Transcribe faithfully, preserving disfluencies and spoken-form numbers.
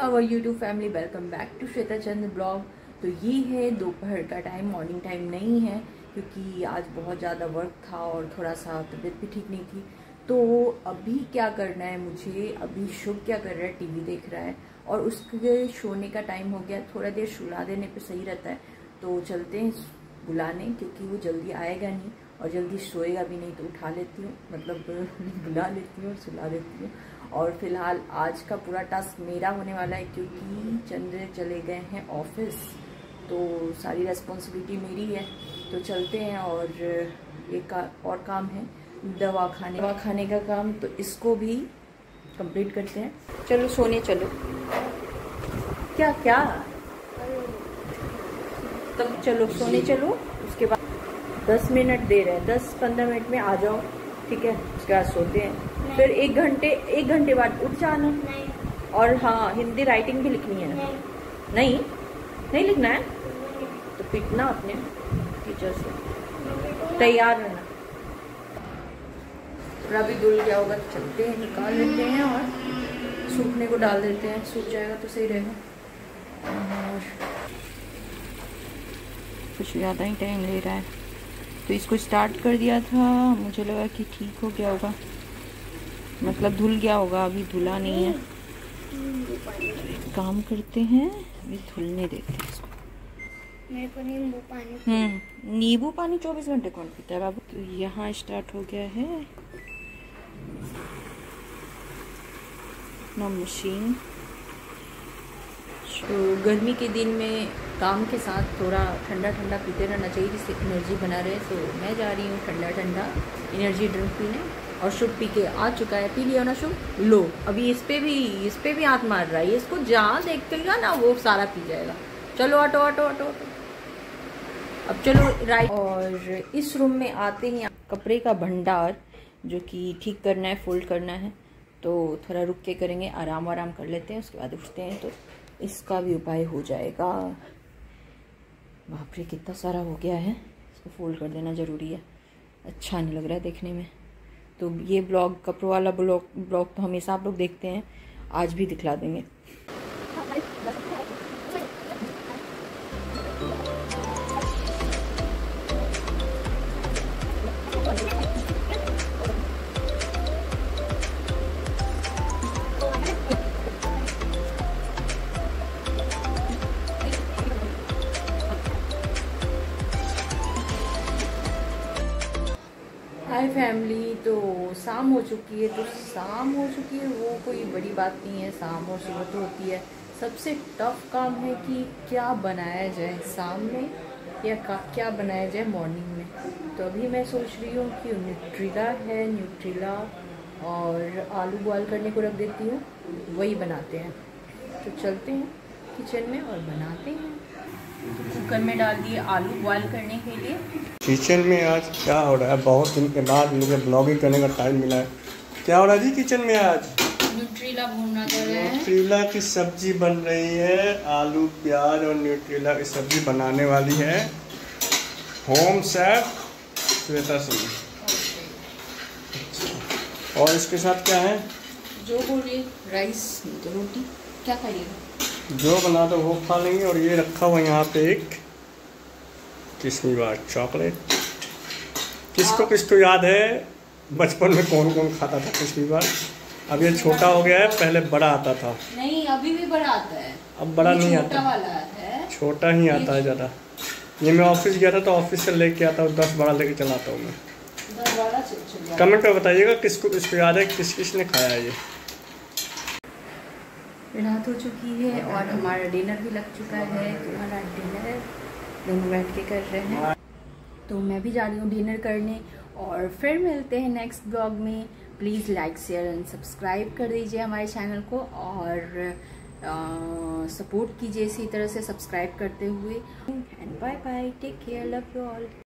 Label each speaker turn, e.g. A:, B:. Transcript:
A: Our YouTube family, welcome back to Shweta Chandra blog. तो ये है दोपहर का टाइम, मॉर्निंग टाइम नहीं है क्योंकि आज बहुत ज़्यादा वर्क था और थोड़ा सा तबीयत भी ठीक नहीं थी। तो अभी क्या करना है मुझे, अभी शुभ क्या कर रहा है, टीवी देख रहा है और उसके सोने का टाइम हो गया। थोड़ा देर सुला देने पे सही रहता है, तो चलते हैं बुलाने क्योंकि वो जल्दी आएगा नहीं और जल्दी सोएगा भी नहीं, तो उठा लेती हूँ, मतलब बुला लेती हूँ और सुला देती हूँ। और फिलहाल आज का पूरा टास्क मेरा होने वाला है क्योंकि चंद्र चले गए हैं ऑफिस, तो सारी रेस्पॉन्सिबिलिटी मेरी है। तो चलते हैं और एक और काम है दवा खाने दवा खाने का काम, तो इसको भी कंप्लीट करते हैं। चलो सोने चलो। क्या क्या तब चलो सोने चलो। उसके बाद दस मिनट दे रहे हैं, दस पंद्रह मिनट में आ जाओ, ठीक है। उसके बाद सोते हैं, फिर एक घंटे एक घंटे बाद उठ जाना। नहीं। और हाँ, हिंदी राइटिंग भी लिखनी है ना? नहीं नहीं, नहीं लिखना है तो पिटना अपने टीचर से, तैयार रहना। अभी धुल गया होगा, चलते हैं, निकाल लेते हैं और सूखने को डाल देते हैं। सूख जाएगा तो सही रहेगा। और कुछ ज़्यादा ही टाइम ले रहा है, तो इसको स्टार्ट कर दिया था, मुझे लगा कि ठीक हो गया होगा, मतलब धुल गया होगा। अभी धुला नहीं है, काम करते हैं, अभी धुलने देते हैं इसको।
B: मेरे को नींबू पानी
A: हम्म नींबू पानी चौबीस घंटे कौन पीता है बाबू। तो यहाँ स्टार्ट हो गया है ना मशीन। तो गर्मी के दिन में काम के साथ थोड़ा ठंडा ठंडा पीते रहना चाहिए जिससे एनर्जी बना रहे। तो मैं जा रही हूँ ठंडा ठंडा एनर्जी ड्रिंक पीने, और शुभ पी के आ चुका है। पी लिया ना शुभ? लो, अभी इस पे भी इस पे भी हाथ मार रहा है, इसको जहाँ देखेगा ना वो सारा पी जाएगा। चलो ऑटो ऑटो ऑटो ऑटो, अब चलो राइट। और इस रूम में आते ही कपड़े का भंडार जो कि ठीक करना है, फोल्ड करना है, तो थोड़ा रुक के करेंगे, आराम आराम कर लेते हैं, उसके बाद उठते हैं तो इसका भी उपाय हो जाएगा। बाप रे कितना सारा हो गया है, इसको फोल्ड कर देना ज़रूरी है, अच्छा नहीं लग रहा है देखने में। तो ये ब्लॉग, कपड़ों वाला ब्लॉग ब्लॉग तो हमेशा आप लोग देखते हैं, आज भी दिखला देंगे। हाय फैमिली, तो शाम हो चुकी है, तो शाम हो चुकी है वो कोई बड़ी बात नहीं है, शाम और सुबह तो होती है। सबसे टफ काम है कि क्या बनाया जाए शाम में या क्या बनाया जाए मॉर्निंग में। तो अभी मैं सोच रही हूँ कि न्यूट्रिला है, न्यूट्रिला और आलू बॉयल करने को रख देती हूँ, वही बनाते हैं। तो चलते हैं किचन में और बनाते हैं। कुकर में डाल दिए आलू बॉयल करने के लिए।
C: किचन में आज क्या हो रहा है? बहुत दिन के बाद मुझे ब्लॉगिंग करने का टाइम मिला है। क्या हो रहा है जी किचन में आज?
A: न्यूट्रिला भूनना कर रहे हैं।
C: न्यूट्रिला की सब्जी बन रही है, आलू प्याज और न्यूट्रिला की सब्जी बनाने वाली है होम शेफ श्वेता सिंह। और इसके साथ क्या है?
A: जो बोलिए, राइस तो रोटी, क्या खाइएगा?
C: जो बना दो वो खा लेंगे। और ये रखा हुआ यहाँ पे एक किस्मी बार चॉकलेट। किसको किसको याद है बचपन में कौन कौन खाता था किस्मी बार? अब ये छोटा हो गया है, पहले बड़ा आता था।
A: नहीं, अभी भी बड़ा आता है,
C: अब बड़ा नहीं आता,
A: वाला है,
C: छोटा ही आता है ज़्यादा। ये मैं ऑफिस गया था तो ऑफिस से लेके आता हूँ, दस बड़ा लेके चलाता हूँ मैं। कमेंट में बताइएगा किसको किसको याद है, किस किसने खाया है ये।
A: रात हो चुकी है और हमारा डिनर भी लग चुका है। तुम्हारा डिनर दोनों बैठ के कर रहे हैं, तो मैं भी जा रही हूँ डिनर करने। और फिर मिलते हैं नेक्स्ट ब्लॉग में। Please like share and subscribe कर दीजिए हमारे चैनल को और सपोर्ट कीजिए इसी तरह से सब्सक्राइब करते हुए। And bye bye, take care, love you all.